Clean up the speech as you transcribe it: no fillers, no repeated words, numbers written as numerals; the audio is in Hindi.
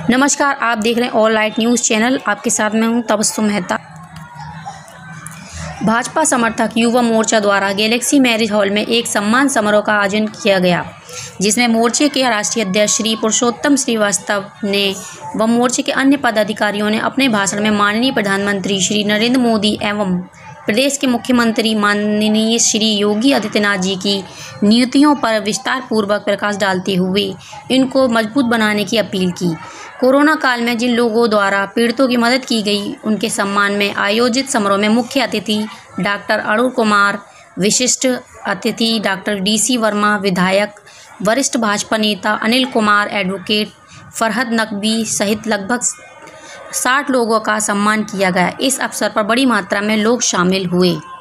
नमस्कार, आप देख रहे हैं ऑल राइट न्यूज़ चैनल। आपके साथ मैं हूं तबस्सुम मेहता। भाजपा समर्थक युवा मोर्चा द्वारा गैलेक्सी मैरिज हॉल में एक सम्मान समारोह का आयोजन किया गया, जिसमें मोर्चे के राष्ट्रीय अध्यक्ष श्री पुरुषोत्तम श्रीवास्तव ने व मोर्चे के अन्य पदाधिकारियों ने अपने भाषण में माननीय प्रधानमंत्री श्री नरेंद्र मोदी एवं प्रदेश के मुख्यमंत्री माननीय श्री योगी आदित्यनाथ जी की नीतियों पर विस्तार पूर्वक प्रकाश डालते हुए इनको मजबूत बनाने की अपील की। कोरोना काल में जिन लोगों द्वारा पीड़ितों की मदद की गई, उनके सम्मान में आयोजित समारोह में मुख्य अतिथि डॉक्टर अरुण कुमार, विशिष्ट अतिथि डॉक्टर DC वर्मा, विधायक, वरिष्ठ भाजपा नेता अनिल कुमार, एडवोकेट फरहद नकवी सहित लगभग 60 लोगों का सम्मान किया गया। इस अवसर पर बड़ी मात्रा में लोग शामिल हुए।